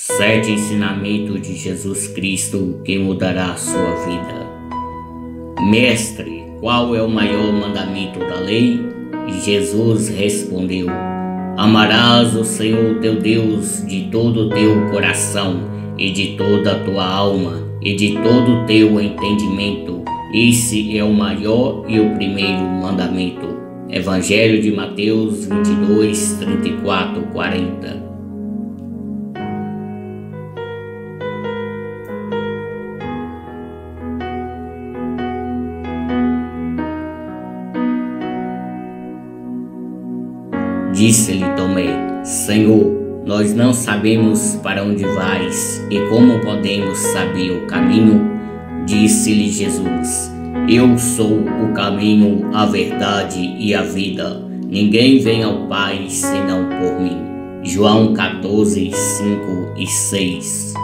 7 ensinamentos de Jesus Cristo que mudará a sua vida. Mestre, qual é o maior mandamento da lei? E Jesus respondeu: Amarás o Senhor teu Deus de todo o teu coração e de toda a tua alma e de todo o teu entendimento. Esse é o maior e o primeiro mandamento. Evangelho de Mateus 22, 34, 40. Disse-lhe Tomé: Senhor, nós não sabemos para onde vais e como podemos saber o caminho? Disse-lhe Jesus: Eu sou o caminho, a verdade e a vida. Ninguém vem ao Pai senão por mim. João 14, 5 e 6.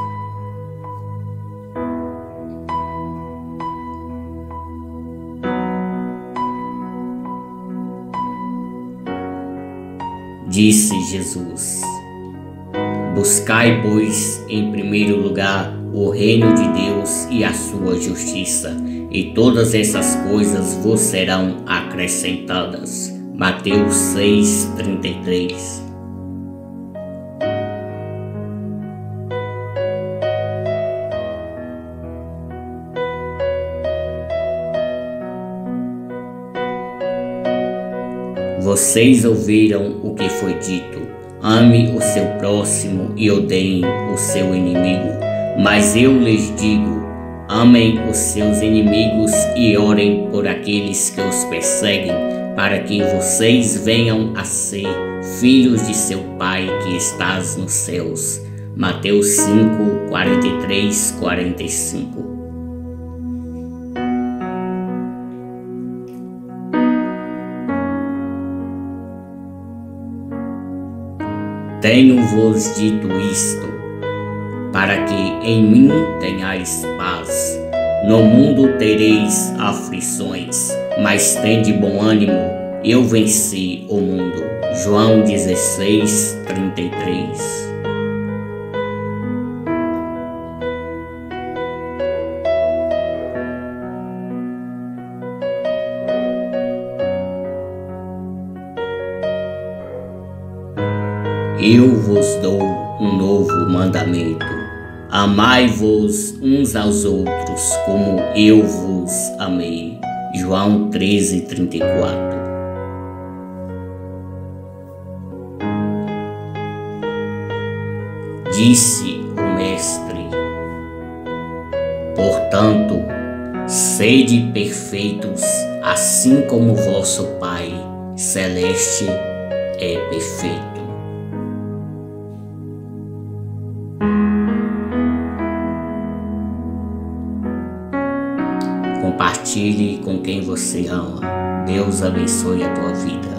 Disse Jesus: Buscai, pois, em primeiro lugar o reino de Deus e a sua justiça, e todas essas coisas vos serão acrescentadas. Mateus 6, 33. Vocês ouviram o que foi dito: ame o seu próximo e odeiem o seu inimigo. Mas eu lhes digo: amem os seus inimigos e orem por aqueles que os perseguem, para que vocês venham a ser filhos de seu Pai que estás nos céus. Mateus 5, 43, 45. Tenho-vos dito isto, para que em mim tenhais paz. No mundo tereis aflições, mas tende bom ânimo, eu venci o mundo. João 16, 33. Eu vos dou um novo mandamento: amai-vos uns aos outros como eu vos amei. João 13, 34. Disse o Mestre: Portanto, sede perfeitos, assim como vosso Pai celeste é perfeito. Compartilhe com quem você ama. Deus abençoe a tua vida.